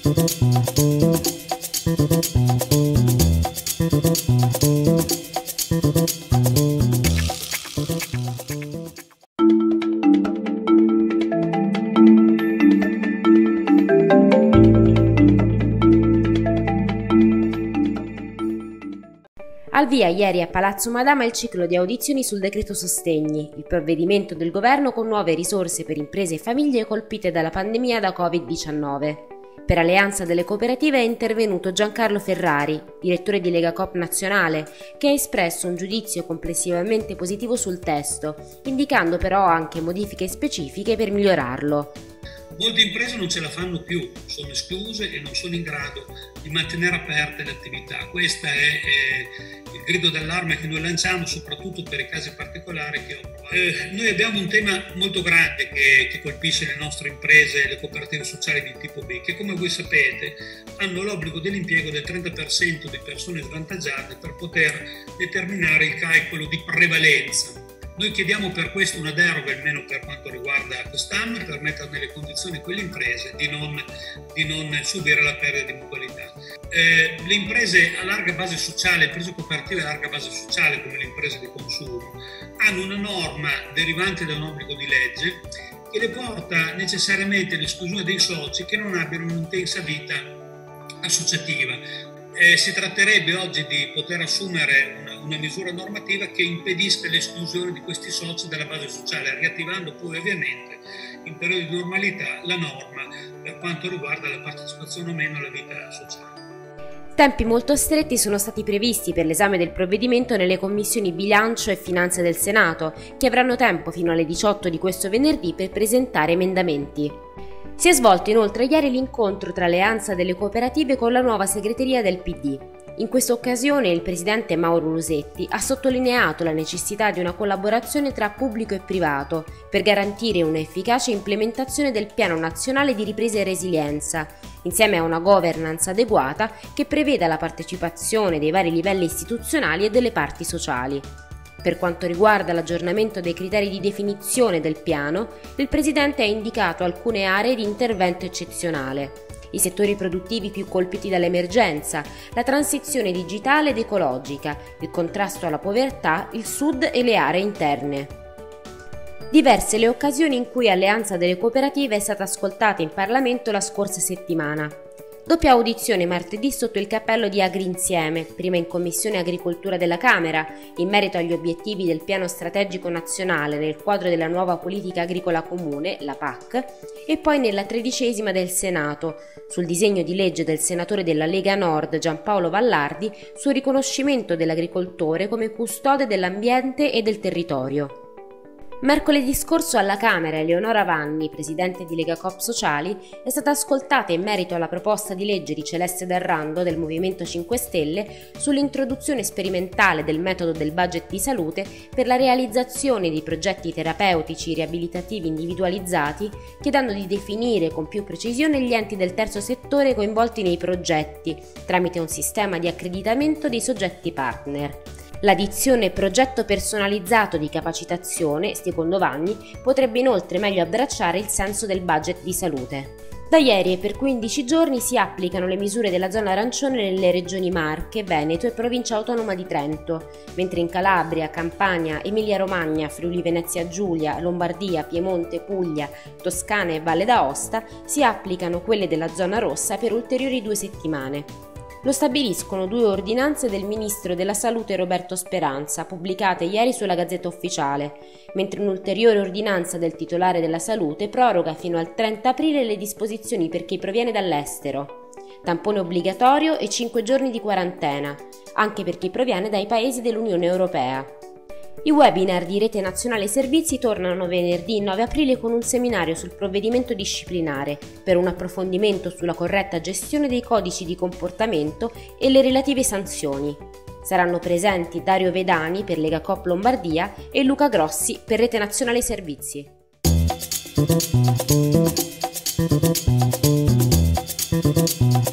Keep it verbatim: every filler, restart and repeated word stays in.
Al via ieri a Palazzo Madama il ciclo di audizioni sul decreto sostegni, il provvedimento del governo con nuove risorse per imprese e famiglie colpite dalla pandemia da covid diciannove. Per Alleanza delle Cooperative è intervenuto Giancarlo Ferrari, direttore di Legacoop Nazionale, che ha espresso un giudizio complessivamente positivo sul testo, indicando però anche modifiche specifiche per migliorarlo. Molte imprese non ce la fanno più, sono escluse e non sono in grado di mantenere aperte le attività. Questo è, è il grido d'allarme che noi lanciamo, soprattutto per i casi particolari che ho provato. Eh, noi abbiamo un tema molto grande che, che colpisce le nostre imprese e le cooperative sociali di tipo B, che come voi sapete hanno l'obbligo dell'impiego del trenta per cento di persone svantaggiate per poter determinare il calcolo di prevalenza. Noi chiediamo per questo una deroga, almeno per quanto riguarda quest'anno, per mettere nelle condizioni quelle imprese di non, di non subire la perdita di mutualità. Eh, le imprese a larga base sociale, le imprese cooperative a larga base sociale, come le imprese di consumo, hanno una norma derivante da un obbligo di legge che le porta necessariamente all'esclusione dei soci che non abbiano un'intensa vita associativa. Eh, si tratterebbe oggi di poter assumere una, una misura normativa che impedisca l'esclusione di questi soci dalla base sociale, riattivando poi ovviamente in periodo di normalità la norma per quanto riguarda la partecipazione o meno alla vita sociale. Tempi molto stretti sono stati previsti per l'esame del provvedimento nelle commissioni Bilancio e Finanze del Senato, che avranno tempo fino alle diciotto di questo venerdì per presentare emendamenti. Si è svolto inoltre ieri l'incontro tra Alleanza delle Cooperative con la nuova segreteria del P D. In questa occasione il presidente Mauro Lusetti ha sottolineato la necessità di una collaborazione tra pubblico e privato per garantire un'efficace implementazione del Piano Nazionale di Ripresa e Resilienza, insieme a una governance adeguata che preveda la partecipazione dei vari livelli istituzionali e delle parti sociali. Per quanto riguarda l'aggiornamento dei criteri di definizione del piano, il Presidente ha indicato alcune aree di intervento eccezionale, i settori produttivi più colpiti dall'emergenza, la transizione digitale ed ecologica, il contrasto alla povertà, il Sud e le aree interne. Diverse le occasioni in cui Alleanza delle Cooperative è stata ascoltata in Parlamento la scorsa settimana. Doppia audizione martedì sotto il cappello di Agrinsieme, prima in Commissione Agricoltura della Camera, in merito agli obiettivi del Piano Strategico Nazionale nel quadro della nuova politica agricola comune, la P A C, e poi nella tredicesima del Senato, sul disegno di legge del senatore della Lega Nord Giampaolo Vallardi sul riconoscimento dell'agricoltore come custode dell'ambiente e del territorio. Mercoledì scorso alla Camera Eleonora Vanni, presidente di Legacoop Sociali, è stata ascoltata in merito alla proposta di legge di Celeste D'Arrando del Movimento cinque Stelle sull'introduzione sperimentale del metodo del budget di salute per la realizzazione di progetti terapeutici riabilitativi individualizzati, chiedendo di definire con più precisione gli enti del terzo settore coinvolti nei progetti, tramite un sistema di accreditamento dei soggetti partner. L'addizione progetto personalizzato di capacitazione, secondo Vanni, potrebbe inoltre meglio abbracciare il senso del budget di salute. Da ieri e per quindici giorni si applicano le misure della zona arancione nelle regioni Marche, Veneto e Provincia Autonoma di Trento, mentre in Calabria, Campania, Emilia-Romagna, Friuli-Venezia Giulia, Lombardia, Piemonte, Puglia, Toscana e Valle d'Aosta si applicano quelle della zona rossa per ulteriori due settimane. Lo stabiliscono due ordinanze del Ministro della Salute Roberto Speranza, pubblicate ieri sulla Gazzetta Ufficiale, mentre un'ulteriore ordinanza del titolare della Salute proroga fino al trenta aprile le disposizioni per chi proviene dall'estero. Tampone obbligatorio e cinque giorni di quarantena, anche per chi proviene dai paesi dell'Unione Europea. I webinar di Rete Nazionale Servizi tornano venerdì nove aprile con un seminario sul provvedimento disciplinare per un approfondimento sulla corretta gestione dei codici di comportamento e le relative sanzioni. Saranno presenti Dario Vedani per Legacoop Lombardia e Luca Grossi per Rete Nazionale Servizi.